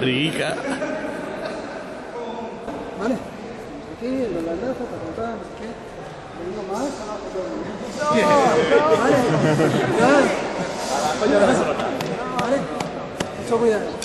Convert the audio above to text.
barriguita. Vale. Aquí, los landazos, para contar, no sé qué. ¿Vengo más? No, vale. Vale. Mucho cuidado.